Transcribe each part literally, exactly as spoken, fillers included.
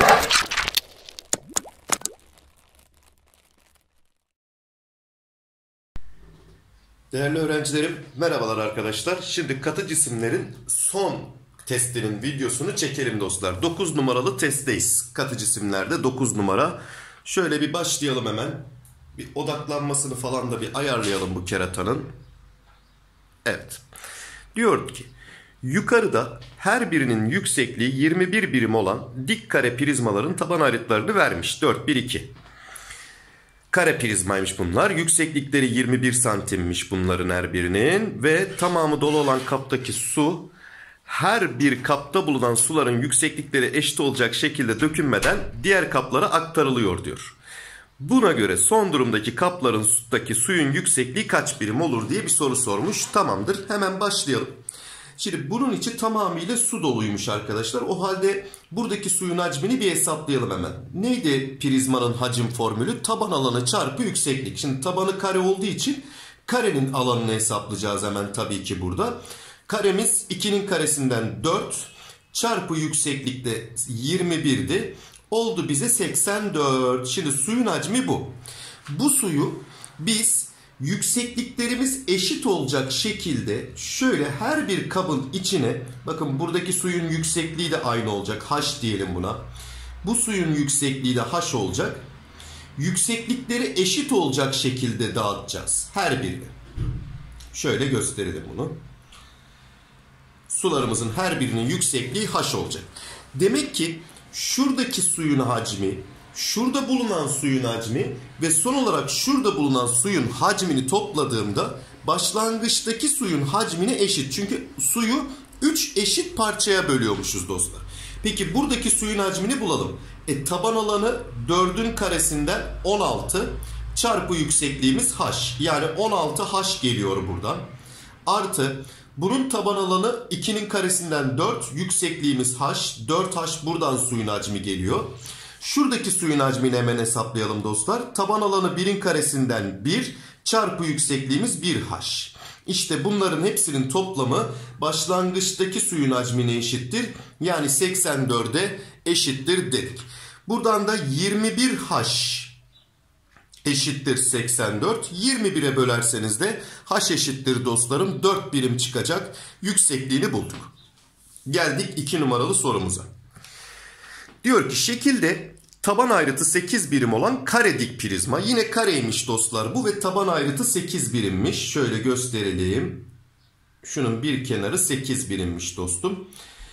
Değerli öğrencilerim, merhabalar arkadaşlar. Şimdi katı cisimlerin son testinin videosunu çekelim dostlar. dokuz numaralı testteyiz. Katı cisimlerde dokuz numara. Şöyle bir başlayalım hemen. Bir odaklanmasını falan da bir ayarlayalım bu keratanın. Evet. Diyor ki, yukarıda her birinin yüksekliği yirmi bir birim olan dik kare prizmaların taban ayrıtlarını vermiş. dört, bir, iki. Kare prizmaymış bunlar. Yükseklikleri yirmi bir santimmiş bunların her birinin. Ve tamamı dolu olan kaptaki su her bir kapta bulunan suların yükseklikleri eşit olacak şekilde dökülmeden diğer kaplara aktarılıyor diyor. Buna göre son durumdaki kaplarındaki suyun yüksekliği kaç birim olur diye bir soru sormuş. Tamamdır. Hemen başlayalım. Şimdi bunun içi tamamıyla su doluymuş arkadaşlar. O halde buradaki suyun hacmini bir hesaplayalım hemen. Neydi prizmanın hacim formülü? Taban alanı çarpı yükseklik. Şimdi tabanı kare olduğu için karenin alanını hesaplayacağız hemen tabii ki burada. Karemiz ikinin karesinden dört çarpı yükseklikte yirmi bir'di. Oldu bize seksen dört. Şimdi suyun hacmi bu. Bu suyu biz yüksekliklerimiz eşit olacak şekilde şöyle her bir kabın içine, bakın buradaki suyun yüksekliği de aynı olacak. H diyelim buna. Bu suyun yüksekliği de H olacak. Yükseklikleri eşit olacak şekilde dağıtacağız her birini. Şöyle gösterelim bunu. Sularımızın her birinin yüksekliği H olacak. Demek ki şuradaki suyun hacmi, şurada bulunan suyun hacmi ve son olarak şurada bulunan suyun hacmini topladığımda başlangıçtaki suyun hacmine eşit. Çünkü suyu üç eşit parçaya bölüyormuşuz dostlar. Peki buradaki suyun hacmini bulalım. E, taban alanı dördün karesinden on altı çarpı yüksekliğimiz H. Yani on altı H geliyor buradan. Artı bunun taban alanı ikinin karesinden dört, yüksekliğimiz H. dört H buradan suyun hacmi geliyor. Şuradaki suyun hacmini hemen hesaplayalım dostlar. Taban alanı birin karesinden bir çarpı yüksekliğimiz bir H. İşte bunların hepsinin toplamı başlangıçtaki suyun hacmine eşittir. Yani seksen dört'e eşittir dedik. Buradan da yirmi bir H eşittir seksen dört. yirmi bir'e bölerseniz de H eşittir dostlarım dört birim çıkacak. Yüksekliğini bulduk. Geldik iki numaralı sorumuza. Diyor ki şekilde taban ayrıtı sekiz birim olan kare dik prizma. Yine kareymiş dostlar bu ve taban ayrıtı sekiz birimmiş. Şöyle gösterelim. Şunun bir kenarı sekiz birimmiş dostum.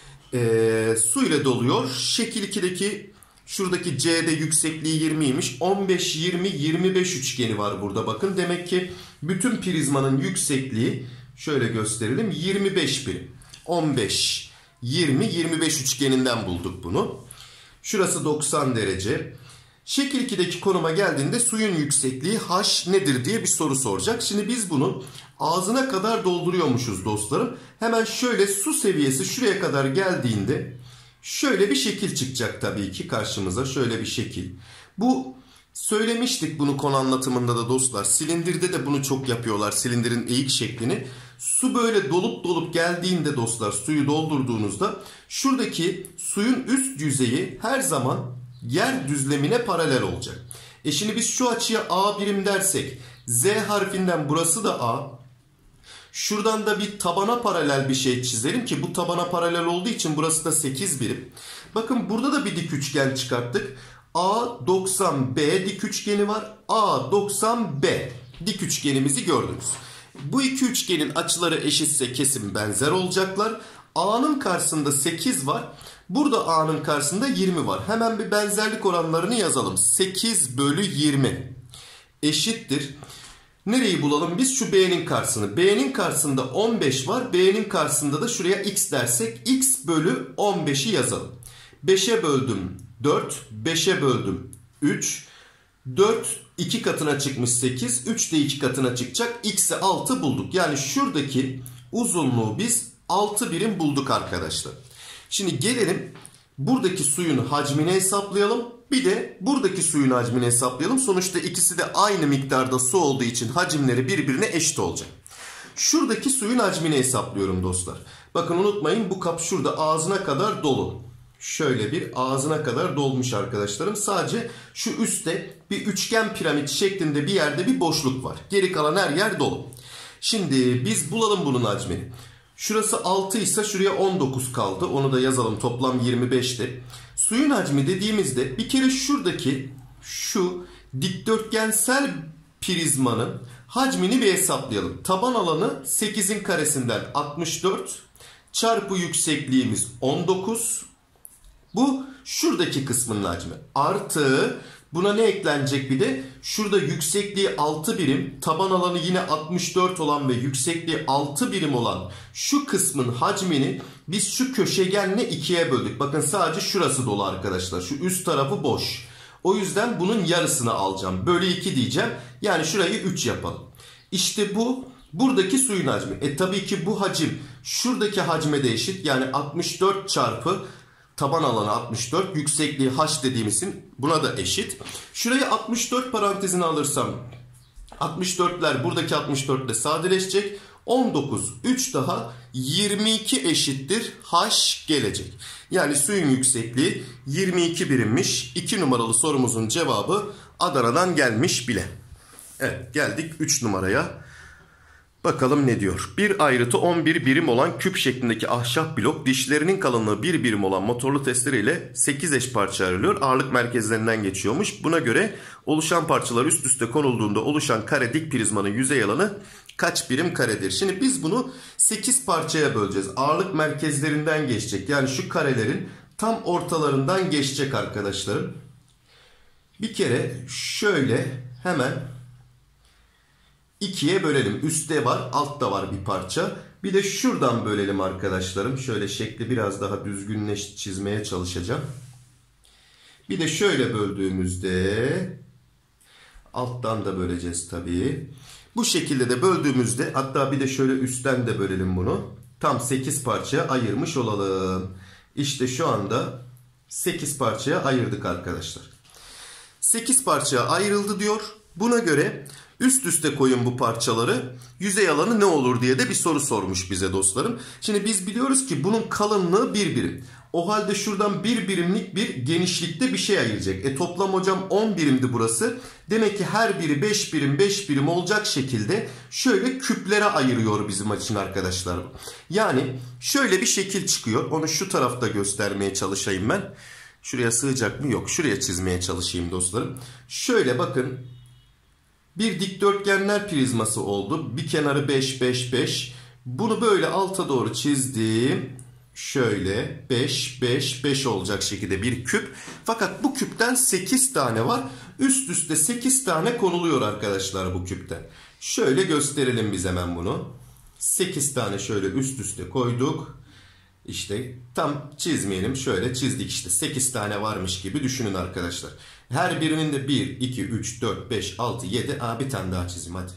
Ee, su ile doluyor. Şekil iki'deki şuradaki C'de yüksekliği yirmi'ymiş. on beş, yirmi, yirmi beş üçgeni var burada bakın. Demek ki bütün prizmanın yüksekliği şöyle gösterelim yirmi beş birim. on beş, yirmi, yirmi beş üçgeninden bulduk bunu. Şurası doksan derece. Şekil iki'deki konuma geldiğinde suyun yüksekliği H nedir diye bir soru soracak. Şimdi biz bunu ağzına kadar dolduruyormuşuz dostlarım. Hemen şöyle su seviyesi şuraya kadar geldiğinde şöyle bir şekil çıkacak tabii ki karşımıza. Şöyle bir şekil. Bu söylemiştik bunu konu anlatımında da dostlar. Silindirde de bunu çok yapıyorlar. Silindirin eğik şeklini. Su böyle dolup dolup geldiğinde dostlar suyu doldurduğunuzda şuradaki suyun üst yüzeyi her zaman yer düzlemine paralel olacak. E şimdi biz şu açıya A birim dersek Z harfinden burası da A. Şuradan da bir tabana paralel bir şey çizelim ki bu tabana paralel olduğu için burası da sekiz birim. Bakın burada da bir dik üçgen çıkarttık. A doksan B dik üçgeni var. A doksan B dik üçgenimizi gördünüz. Bu iki üçgenin açıları eşitse kesin benzer olacaklar. A'nın karşısında sekiz var. Burada A'nın karşısında yirmi var. Hemen bir benzerlik oranlarını yazalım. sekiz bölü yirmi eşittir. Nereyi bulalım biz? Şu B'nin karşısını. B'nin karşısında on beş var. B'nin karşısında da şuraya X dersek X bölü on beş'i yazalım. beşe böldüm dört. beşe böldüm üç. dört iki katına çıkmış sekiz. üç de iki katına çıkacak. X'e altı bulduk. Yani şuradaki uzunluğu biz altı birim bulduk arkadaşlar. Şimdi gelelim buradaki suyun hacmini hesaplayalım. Bir de buradaki suyun hacmini hesaplayalım. Sonuçta ikisi de aynı miktarda su olduğu için hacimleri birbirine eşit olacak. Şuradaki suyun hacmini hesaplıyorum dostlar. Bakın unutmayın bu kap şurada ağzına kadar dolu. şöyle bir ağzına kadar dolmuş arkadaşlarım. Sadece şu üstte bir üçgen piramit şeklinde bir yerde bir boşluk var. Geri kalan her yer dolu. Şimdi biz bulalım bunun hacmini. Şurası altı ise şuraya on dokuz kaldı. Onu da yazalım. Toplam yirmi beşti. Suyun hacmi dediğimizde bir kere şuradaki şu dikdörtgensel prizmanın hacmini bir hesaplayalım. Taban alanı sekizin karesinden altmış dört çarpı yüksekliğimiz on dokuz. Bu şuradaki kısmın hacmi. Artı buna ne eklenecek bir de? Şurada yüksekliği altı birim, taban alanı yine altmış dört olan ve yüksekliği altı birim olan şu kısmın hacmini biz şu köşegenle ikiye böldük. Bakın sadece şurası dolu arkadaşlar. Şu üst tarafı boş. O yüzden bunun yarısını alacağım. Bölü iki diyeceğim. Yani şurayı üç yapalım. İşte bu buradaki suyun hacmi. E tabii ki bu hacim şuradaki hacme de eşit. Yani altmış dört çarpı taban alanı altmış dört, yüksekliği h dediğimizin buna da eşit. Şurayı altmış dört parantezine alırsam altmış dörtler buradaki altmış dört ile sadeleşecek. on dokuz, üç daha yirmi iki eşittir h gelecek. Yani suyun yüksekliği yirmi iki birimmiş. iki numaralı sorumuzun cevabı Adana'dan gelmiş bile. Evet, geldik üç numaraya. Bakalım ne diyor? Bir ayrıtı on bir birim olan küp şeklindeki ahşap blok dişlerinin kalınlığı bir birim olan motorlu testere ile sekiz eş parça ayrılıyor. Ağırlık merkezlerinden geçiyormuş. Buna göre oluşan parçalar üst üste konulduğunda oluşan kare dik prizmanın yüzey alanı kaç birim karedir? Şimdi biz bunu sekiz parçaya böleceğiz. Ağırlık merkezlerinden geçecek. Yani şu karelerin tam ortalarından geçecek arkadaşlarım. Bir kere şöyle hemen ikiye bölelim. Üstte var, altta var bir parça. Bir de şuradan bölelim arkadaşlarım. Şöyle şekli biraz daha düzgünleş çizmeye çalışacağım. Bir de şöyle böldüğümüzde alttan da böleceğiz tabii. Bu şekilde de böldüğümüzde, hatta bir de şöyle üstten de bölelim bunu. Tam sekiz parçaya ayırmış olalım. İşte şu anda sekiz parçaya ayırdık arkadaşlar. sekiz parçaya ayrıldı diyor. Buna göre üst üste koyun bu parçaları. Yüzey alanı ne olur diye de bir soru sormuş bize dostlarım. Şimdi biz biliyoruz ki bunun kalınlığı bir birim. O halde şuradan bir birimlik bir genişlikte bir şey ayıracak. E toplam hocam on birimdi burası. Demek ki her biri beş birim beş birim olacak şekilde şöyle küplere ayırıyor bizim için arkadaşlar. Yani şöyle bir şekil çıkıyor. Onu şu tarafta göstermeye çalışayım ben. Şuraya sığacak mı? Yok. Şuraya çizmeye çalışayım dostlarım. Şöyle bakın. Bir dikdörtgenler prizması oldu. Bir kenarı beş beş beş. Bunu böyle alta doğru çizdim. Şöyle beş beş beş olacak şekilde bir küp. Fakat bu küpten sekiz tane var. Üst üste sekiz tane konuluyor arkadaşlar bu küpten. Şöyle gösterelim biz hemen bunu. sekiz tane şöyle üst üste koyduk. İşte tam çizmeyelim. Şöyle çizdik işte. sekiz tane varmış gibi düşünün arkadaşlar. Her birinin de bir, iki, üç, dört, beş, altı, yedi. Aa, bir tane daha çizeyim hadi.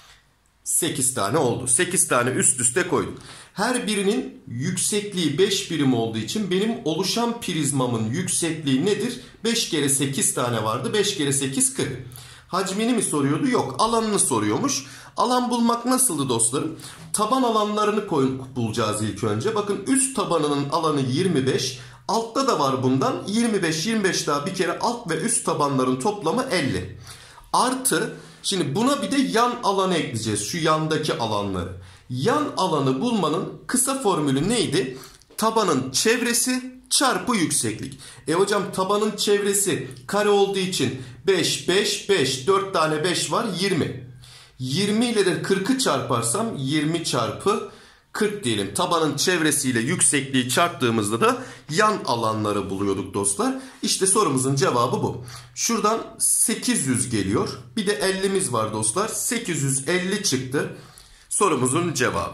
sekiz tane oldu. sekiz tane üst üste koyduk. Her birinin yüksekliği beş birim olduğu için benim oluşan prizmamın yüksekliği nedir? beş kere sekiz tane vardı. beş kere sekiz kırk. Hacmini mi soruyordu? Yok. Alanını soruyormuş. Alan bulmak nasıldı dostlarım? Taban alanlarını koy, bulacağız ilk önce. Bakın üst tabanının alanı yirmi beş. Altta da var bundan. yirmi beş yirmi beş daha bir kere alt ve üst tabanların toplamı elli. Artı şimdi buna bir de yan alanı ekleyeceğiz. Şu yandaki alanları. Yan alanı bulmanın kısa formülü neydi? Tabanın çevresi çarpı yükseklik. E hocam tabanın çevresi kare olduğu için beş beş beş, dört tane beş var, yirmi. yirmi ile de kırkı çarparsam yirmi çarpı kırk diyelim. Tabanın çevresiyle yüksekliği çarptığımızda da yan alanları buluyorduk dostlar. İşte sorumuzun cevabı bu. Şuradan sekiz yüz geliyor. Bir de ellimiz var dostlar. sekiz yüz elli çıktı. Sorumuzun cevabı.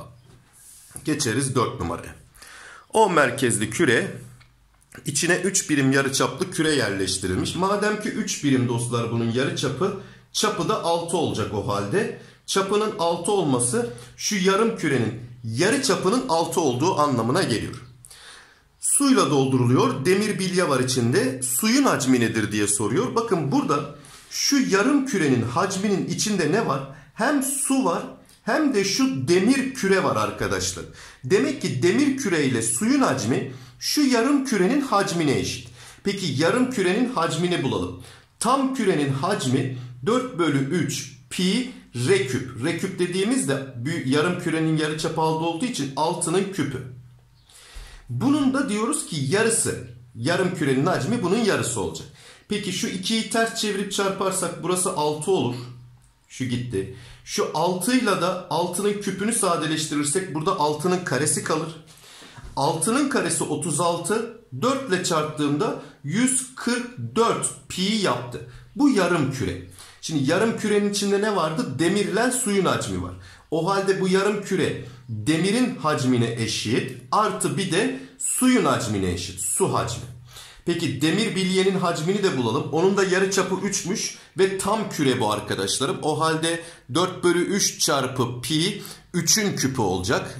Geçeriz dört numaraya. O merkezli küre içine üç birim yarıçaplı küre yerleştirilmiş. Madem ki üç birim dostlar bunun yarıçapı, çapı da altı olacak o halde. Çapının altı olması şu yarım kürenin yarıçapının altı olduğu anlamına geliyor. Suyla dolduruluyor. Demir bilye var içinde. Suyun hacmi nedir diye soruyor. Bakın burada şu yarım kürenin hacminin içinde ne var? Hem su var hem de şu demir küre var arkadaşlar. Demek ki demir küre ile suyun hacmi şu yarım kürenin hacmine eşit. Peki yarım kürenin hacmini bulalım. Tam kürenin hacmi dört bölü üç pi r küp. R küp dediğimizde yarım kürenin yarıçapı altı olduğu için altının küpü. Bunun da diyoruz ki yarısı. Yarım kürenin hacmi bunun yarısı olacak. Peki şu ikiyi ters çevirip çarparsak burası altı olur. Şu gitti. Şu altı ile de altının küpünü sadeleştirirsek burada altının karesi kalır. altının karesi otuz altı. dört ile çarptığımda yüz kırk dört pi yaptı. Bu yarım küre. Şimdi yarım kürenin içinde ne vardı? Demirle suyun hacmi var. O halde bu yarım küre demirin hacmine eşit. Artı bir de suyun hacmine eşit. Su hacmi. Peki demir bilyenin hacmini de bulalım. Onun da yarıçapı üçmüş ve tam küre bu arkadaşlarım. O halde dört bölü üç çarpı pi üçün küpü olacak.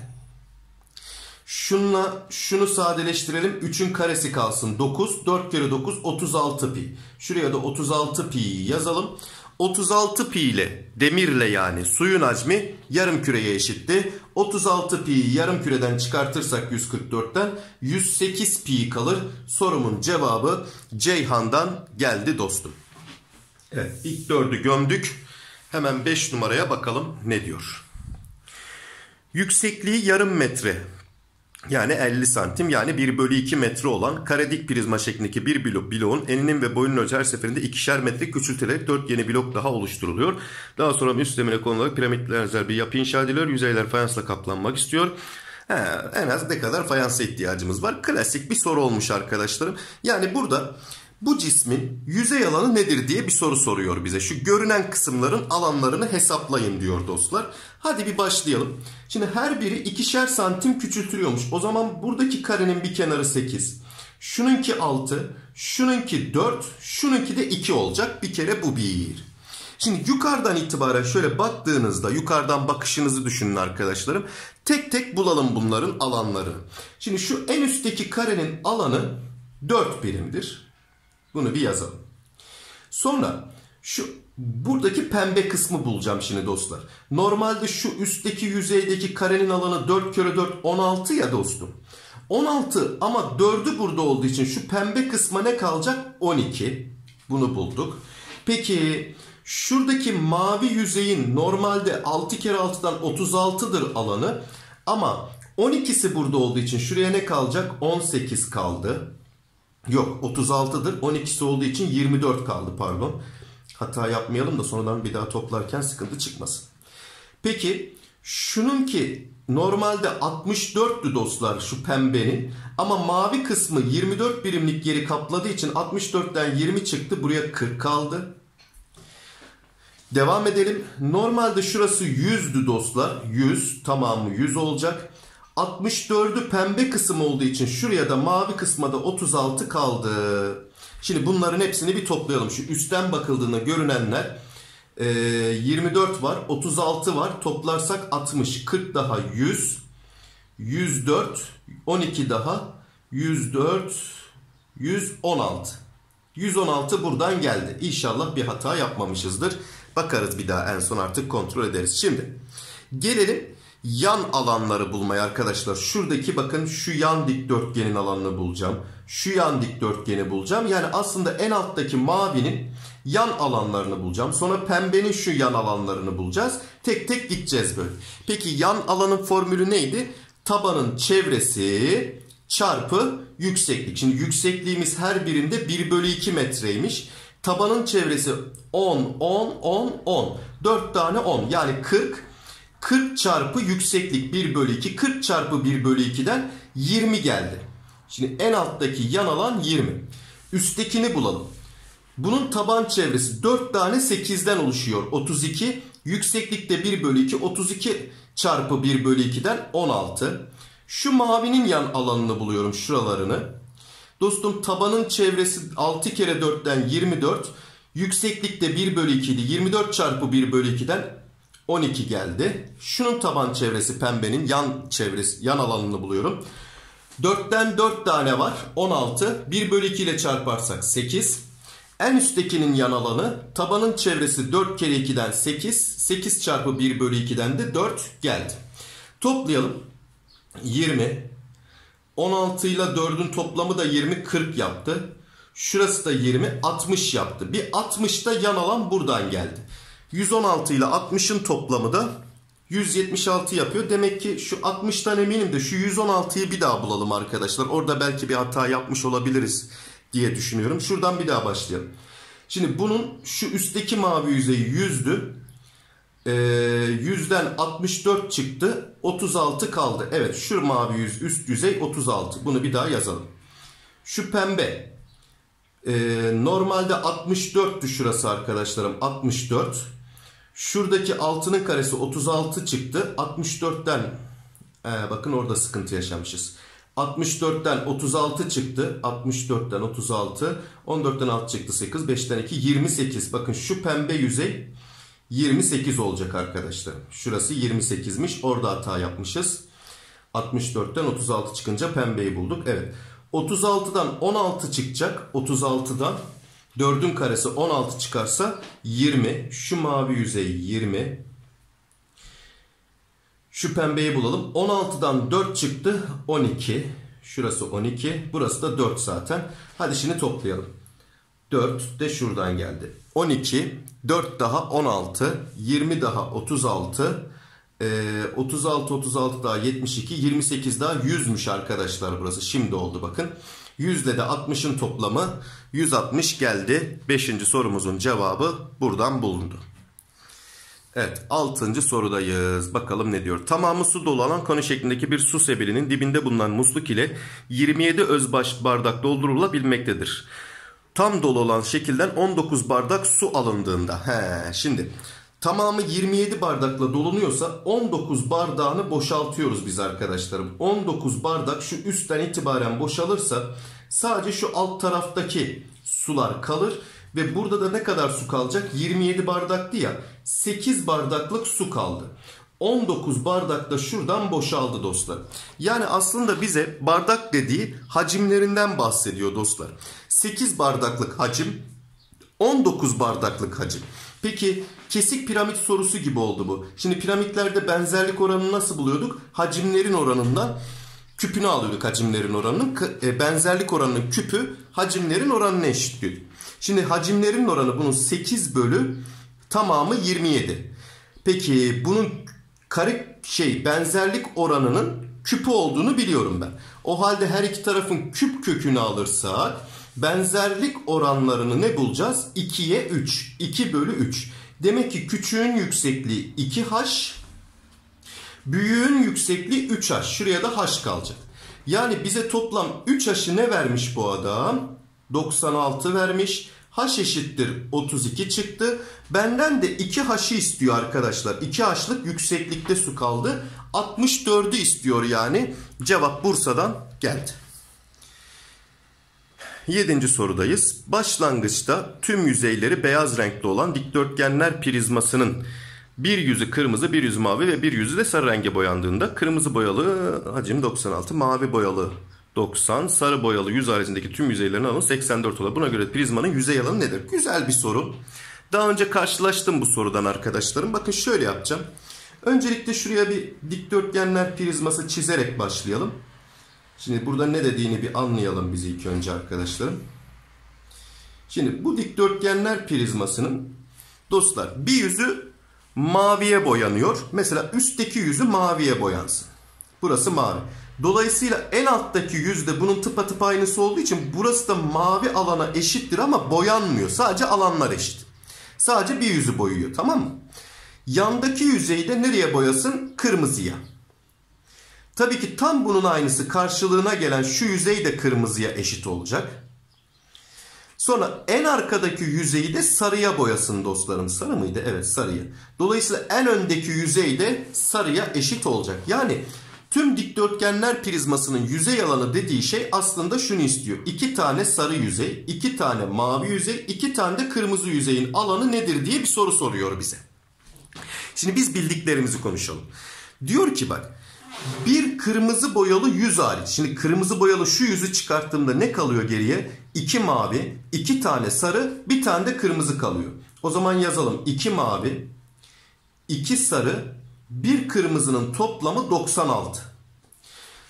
Şununla şunu sadeleştirelim. üçün karesi kalsın. dokuz. dört kere dokuz otuz altı pi. Şuraya da otuz altı pi'yi yazalım. otuz altı pi ile demirle yani suyun hacmi yarım küreye eşitti. otuz altı pi'yi yarım küreden çıkartırsak yüz kırk dörtten yüz sekiz pi kalır. Sorumun cevabı Ceyhan'dan geldi dostum. Evet, ilk dördü gömdük. Hemen beş numaraya bakalım ne diyor. Yüksekliği yarım metre. Yani elli santim yani bir bölü iki metre olan kare dik prizma şeklindeki bir blok, bloğun eninin ve boyunun ölçü her seferinde ikişer metre küçültülerek dört yeni blok daha oluşturuluyor. Daha sonra üst zemine konularak piramitler benzer bir yapı inşa ediliyor. Yüzeyler fayansla kaplanmak istiyor. He, en az ne kadar fayansa ihtiyacımız var? Klasik bir soru olmuş arkadaşlarım. Yani burada bu cismin yüzey alanı nedir diye bir soru soruyor bize. Şu görünen kısımların alanlarını hesaplayın diyor dostlar. Hadi bir başlayalım. Şimdi her biri ikişer santim küçültülüyormuş. O zaman buradaki karenin bir kenarı sekiz. Şununki altı, şununki dört, şununki de iki olacak. Bir kere bu bir. Şimdi yukarıdan itibaren şöyle baktığınızda yukarıdan bakışınızı düşünün arkadaşlarım. Tek tek bulalım bunların alanlarını. Şimdi şu en üstteki karenin alanı dört birimdir. Bunu bir yazalım. Sonra şu buradaki pembe kısmı bulacağım şimdi dostlar. Normalde şu üstteki yüzeydeki karenin alanı dört kere dört on altı ya dostum. on altı ama dördü burada olduğu için şu pembe kısma ne kalacak? on iki. Bunu bulduk. Peki şuradaki mavi yüzeyin normalde altı kere altıdan otuz altıdır alanı. Ama on ikisi burada olduğu için şuraya ne kalacak? on sekiz kaldı. Yok otuz altıdır. on ikisi olduğu için yirmi dört kaldı pardon. Hata yapmayalım da sonradan bir daha toplarken sıkıntı çıkmasın. Peki şununki normalde altmış dörttü dostlar şu pembenin. Ama mavi kısmı yirmi dört birimlik yeri kapladığı için altmış dörtten yirmi çıktı. Buraya kırk kaldı. Devam edelim. Normalde şurası yüzdü dostlar. yüz tamamı yüz olacak. altmış dördü pembe kısım olduğu için şuraya da mavi kısma da otuz altı kaldı. Şimdi bunların hepsini bir toplayalım. Şu üstten bakıldığında görünenler e, yirmi dört var, otuz altı var. Toplarsak altmış, kırk daha yüz, yüz dört, on iki daha yüz dört, yüz on altı. yüz on altı buradan geldi. İnşallah bir hata yapmamışızdır. Bakarız bir daha en son artık kontrol ederiz. Şimdi gelelim yan alanları bulmaya arkadaşlar. Şuradaki bakın şu yan dikdörtgenin alanını bulacağım. Şu yan dikdörtgeni bulacağım. Yani aslında en alttaki mavinin yan alanlarını bulacağım. Sonra pembenin şu yan alanlarını bulacağız. Tek tek gideceğiz böyle. Peki yan alanın formülü neydi? Tabanın çevresi çarpı yükseklik. Şimdi yüksekliğimiz her birinde bir bölü iki metreymiş. Tabanın çevresi on, on, on, on. dört tane on yani kırk. kırk çarpı yükseklik bir bölü iki. kırk çarpı bir bölü iki'den yirmi geldi. Şimdi en alttaki yan alan yirmi. Üsttekini bulalım. Bunun taban çevresi dört tane sekizden oluşuyor. otuz iki. Yükseklikte bir bölü iki. otuz iki çarpı bir bölü iki'den on altı. Şu mavinin yan alanını buluyorum şuralarını. Dostum tabanın çevresi altı kere dört'ten yirmi dört. Yükseklikte bir bölü iki idi. yirmi dört çarpı bir bölü iki'den on iki geldi. Şunun taban çevresi pembenin yan çevresi yan alanını buluyorum. dört'ten dört tane var. on altı. bir bölü iki ile çarparsak sekiz. En üsttekinin yan alanı tabanın çevresi dört kere iki'den sekiz. sekiz çarpı bir bölü iki'den de dört geldi. Toplayalım. yirmi, on altı ile dördün toplamı da yirmi, kırk yaptı. Şurası da yirmi, altmış yaptı. Bir altmış da yan alan buradan geldi. yüz on altı ile altmışın toplamı da yüz yetmiş altı yapıyor. Demek ki şu altmıştan eminim de şu yüz on altıyı bir daha bulalım arkadaşlar. Orada belki bir hata yapmış olabiliriz diye düşünüyorum. Şuradan bir daha başlayalım. Şimdi bunun şu üstteki mavi yüzeyi yüzdü. Ee, yüzden altmış dört çıktı. otuz altı kaldı. Evet, şu mavi yüz üst yüzey otuz altı. Bunu bir daha yazalım. Şu pembe. Ee, normalde altmış dörttü şurası arkadaşlarım. altmış dört. Şuradaki altının karesi otuz altı çıktı. altmış dörtten ee, bakın orada sıkıntı yaşamışız. altmış dörtten otuz altı çıktı. altmış dörtten otuz altı. on dörtten altı çıktı sekiz. beşten iki yirmi sekiz. Bakın şu pembe yüzey yirmi sekiz olacak arkadaşlar. Şurası yirmi sekizmiş. Orada hata yapmışız. altmış dörtten otuz altı çıkınca pembeyi bulduk. Evet. otuz altıdan on altı çıkacak. otuz altıdan dördün karesi on altı çıkarsa yirmi. Şu mavi yüzey yirmi. Şu pembeyi bulalım. on altıdan dört çıktı. on iki. Şurası on iki. Burası da dört zaten. Hadi şimdi toplayalım. dört de şuradan geldi. on iki. dört daha on altı. yirmi daha otuz altı. Ee, otuz altı otuz altı daha yetmiş iki. yirmi sekiz daha yüzmüş arkadaşlar burası. Şimdi oldu bakın. yüz ile de altmışın toplamı yüz altmış geldi. beşinci sorumuzun cevabı buradan bulundu. Evet, altıncı sorudayız. Bakalım ne diyor. Tamamı su dolu olan koni şeklindeki bir su sebilinin dibinde bulunan musluk ile yirmi yedi özbaş bardak doldurulabilmektedir. Tam dolu olan şekilden on dokuz bardak su alındığında. He, şimdi tamamı yirmi yedi bardakla dolunuyorsa on dokuz bardağını boşaltıyoruz biz arkadaşlarım. on dokuz bardak şu üstten itibaren boşalırsa sadece şu alt taraftaki sular kalır. Ve burada da ne kadar su kalacak? yirmi yedi bardaktı ya. sekiz bardaklık su kaldı. on dokuz bardak da şuradan boşaldı dostlar. Yani aslında bize bardak dediği hacimlerinden bahsediyor dostlar. sekiz bardaklık hacim, on dokuz bardaklık hacim. Peki kesik piramit sorusu gibi oldu bu. Şimdi piramitlerde benzerlik oranını nasıl buluyorduk? Hacimlerin oranından küpünü alıyorduk, hacimlerin oranının. Benzerlik oranının küpü hacimlerin oranına eşitliyordu. Şimdi hacimlerin oranı bunun sekiz bölü tamamı yirmi yedi. Peki bunun kare şey benzerlik oranının küpü olduğunu biliyorum ben. O halde her iki tarafın küp kökünü alırsak benzerlik oranlarını ne bulacağız? ikiye üç. iki bölü üç. Demek ki küçüğün yüksekliği iki h, büyüğün yüksekliği üç h. Şuraya da h kalacak. Yani bize toplam üç h'ı ne vermiş bu adam? doksan altı vermiş. H eşittir otuz iki çıktı. Benden de iki h'ı istiyor arkadaşlar. iki h'lık yükseklikte su kaldı. altmış dördü istiyor yani. Cevap Bursa'dan geldi. yedinci sorudayız. Başlangıçta tüm yüzeyleri beyaz renkli olan dikdörtgenler prizmasının bir yüzü kırmızı, bir yüzü mavi ve bir yüzü de sarı renge boyandığında kırmızı boyalı hacim doksan altı, mavi boyalı doksan, sarı boyalı yüz haricindeki tüm yüzeylerin alanı seksen dört olur. Buna göre prizmanın yüzey alanı nedir? Güzel bir soru. Daha önce karşılaştım bu sorudan arkadaşlarım. Bakın şöyle yapacağım. Öncelikle şuraya bir dikdörtgenler prizması çizerek başlayalım. Şimdi burada ne dediğini bir anlayalım biz ilk önce arkadaşlarım. Şimdi bu dikdörtgenler prizmasının dostlar bir yüzü maviye boyanıyor. Mesela üstteki yüzü maviye boyansın. Burası mavi. Dolayısıyla en alttaki yüzde bunun tıpatıp aynısı olduğu için burası da mavi alana eşittir ama boyanmıyor. Sadece alanlar eşit. Sadece bir yüzü boyuyor, tamam mı? Yandaki yüzeyi de nereye boyasın? Kırmızıya. Tabii ki tam bunun aynısı karşılığına gelen şu yüzey de kırmızıya eşit olacak. Sonra en arkadaki yüzeyi de sarıya boyasın dostlarım. Sarı mıydı? Evet, sarıya. Dolayısıyla en öndeki yüzey de sarıya eşit olacak. Yani tüm dikdörtgenler prizmasının yüzey alanı dediği şey aslında şunu istiyor. iki tane sarı yüzey, iki tane mavi yüzey, iki tane de kırmızı yüzeyin alanı nedir diye bir soru soruyor bize. Şimdi biz bildiklerimizi konuşalım. Diyor ki bak, bir kırmızı boyalı yüz hariç. Şimdi kırmızı boyalı şu yüzü çıkarttığımda ne kalıyor geriye? iki mavi, iki tane sarı, bir tane de kırmızı kalıyor. O zaman yazalım. iki mavi, iki sarı, bir kırmızının toplamı doksan altı.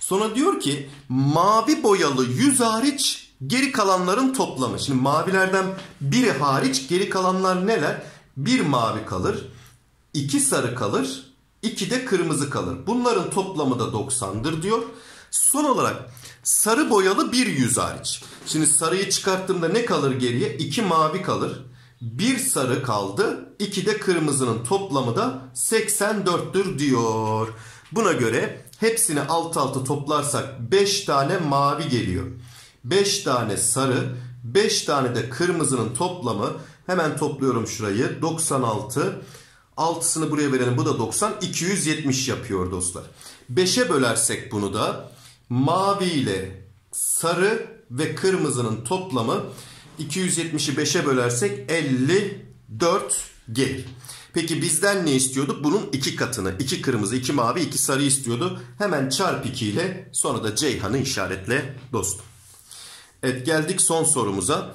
Sonra diyor ki mavi boyalı yüz hariç geri kalanların toplamı. Şimdi mavilerden biri hariç geri kalanlar neler? Bir mavi kalır, iki sarı kalır, iki de kırmızı kalır. Bunların toplamı da doksandır diyor. Son olarak sarı boyalı bir yüz hariç. Şimdi sarıyı çıkarttığımda ne kalır geriye? iki mavi kalır. bir sarı kaldı. iki de kırmızının toplamı da seksen dörttür diyor. Buna göre hepsini alt alta toplarsak beş tane mavi geliyor. beş tane sarı, beş tane de kırmızının toplamı, hemen topluyorum şurayı, doksan altı. altısını buraya verelim, bu da doksan, iki yüz yetmiş yapıyor dostlar. beşe bölersek bunu da mavi ile sarı ve kırmızının toplamı, iki yüz yetmişi beşe bölersek elli dört gelir. Peki bizden ne istiyordu? Bunun iki katını. iki kırmızı, iki mavi, iki sarı istiyordu. Hemen çarp iki ile sonra da Ceyhan'ı işaretle dostum. Evet, geldik son sorumuza.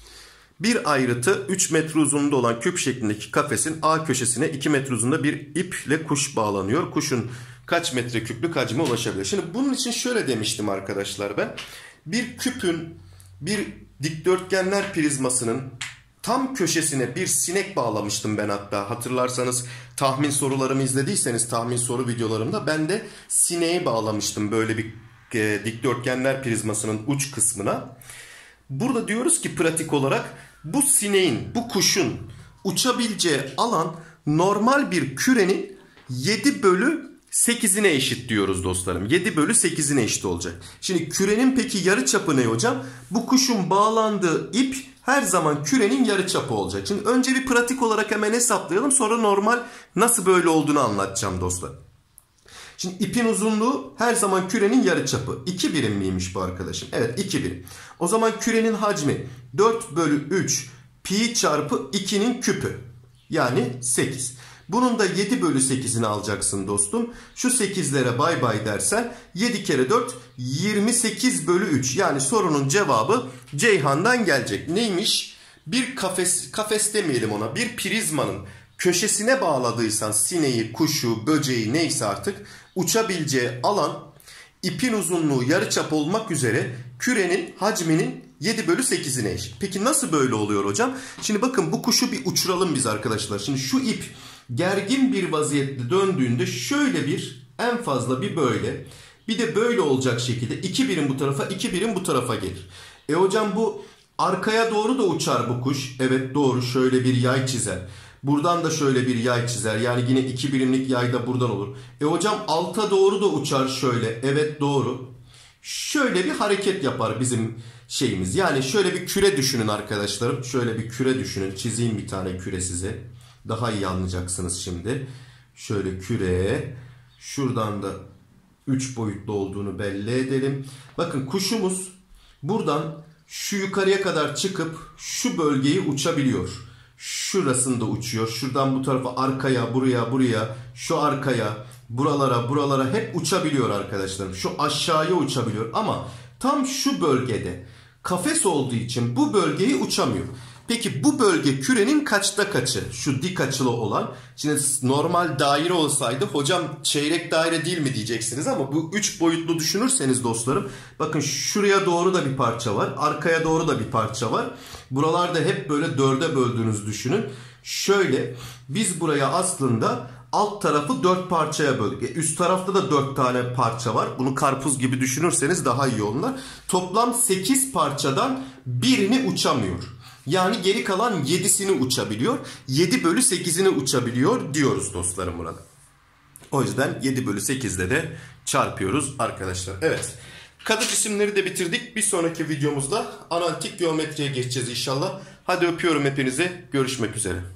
Bir ayrıtı üç metre uzunluğunda olan küp şeklindeki kafesin A köşesine iki metre uzunluğunda bir iple kuş bağlanıyor. Kuşun kaç metre küplük hacme ulaşabilir? Şimdi bunun için şöyle demiştim arkadaşlar ben. Bir küpün, bir dikdörtgenler prizmasının tam köşesine bir sinek bağlamıştım ben hatta. Hatırlarsanız tahmin sorularımı izlediyseniz tahmin soru videolarımda ben de sineği bağlamıştım böyle bir e, dikdörtgenler prizmasının uç kısmına. Burada diyoruz ki pratik olarak bu sineğin, bu kuşun uçabileceği alan normal bir kürenin yedi bölü sekizine eşit diyoruz dostlarım. yedi bölü sekizine eşit olacak. Şimdi kürenin peki yarıçapı ne hocam? Bu kuşun bağlandığı ip her zaman kürenin yarıçapı olacak. Şimdi önce bir pratik olarak hemen hesaplayalım. Sonra normal nasıl böyle olduğunu anlatacağım dostlar. Şimdi ipin uzunluğu her zaman kürenin yarıçapı. iki birim miymiş bu arkadaşım? Evet, iki birim. O zaman kürenin hacmi dört bölü üç pi çarpı ikinin küpü. Yani sekiz. Bunun da yedi bölü sekizini alacaksın dostum. Şu sekizlere bay bay dersen yedi kere dört yirmi sekiz bölü üç. Yani sorunun cevabı Ceyhan'dan gelecek. Neymiş? Bir kafes, kafes demeyelim ona. Bir prizmanın köşesine bağladıysan sineği, kuşu, böceği neyse artık uçabileceği alan ipin uzunluğu yarıçap olmak üzere kürenin hacminin yedi bölü sekizine eşit. Peki nasıl böyle oluyor hocam? Şimdi bakın bu kuşu bir uçuralım biz arkadaşlar. Şimdi şu ip gergin bir vaziyette döndüğünde şöyle bir, en fazla bir böyle, bir de böyle olacak şekilde iki birim bu tarafa, iki birim bu tarafa gelir. E hocam bu arkaya doğru da uçar bu kuş. Evet doğru, şöyle bir yay çizer. Buradan da şöyle bir yay çizer. Yani yine iki birimlik yay da buradan olur. E hocam alta doğru da uçar şöyle. Evet doğru. Şöyle bir hareket yapar bizim şeyimiz. Yani şöyle bir küre düşünün arkadaşlarım. Şöyle bir küre düşünün. Çizeyim bir tane küre size. Daha iyi anlayacaksınız şimdi. Şöyle küre. Şuradan da üç boyutlu olduğunu belli edelim. Bakın kuşumuz buradan şu yukarıya kadar çıkıp şu bölgeyi uçabiliyor. Şurasında uçuyor. Şuradan bu tarafa, arkaya, buraya, buraya, şu arkaya, buralara, buralara hep uçabiliyor arkadaşlarım. Şu aşağıya uçabiliyor ama tam şu bölgede kafes olduğu için bu bölgeyi uçamıyor. Peki bu bölge kürenin kaçta kaçı? Şu dik açılı olan. Şimdi normal daire olsaydı hocam çeyrek daire değil mi diyeceksiniz ama bu üç boyutlu düşünürseniz dostlarım. Bakın şuraya doğru da bir parça var. Arkaya doğru da bir parça var. Buralarda hep böyle dörde böldüğünüzü düşünün. Şöyle biz buraya aslında alt tarafı dört parçaya böldük. Üst tarafta da dört tane parça var. Bunu karpuz gibi düşünürseniz daha iyi onlar. Toplam sekiz parçadan birini uçamıyor. Yani geri kalan yedisini uçabiliyor. yedi bölü sekizini uçabiliyor diyoruz dostlarım burada. O yüzden yedi bölü sekizle de çarpıyoruz arkadaşlar. Evet. Katı cisimleri de bitirdik. Bir sonraki videomuzda analitik geometriye geçeceğiz inşallah. Hadi öpüyorum hepinizi. Görüşmek üzere.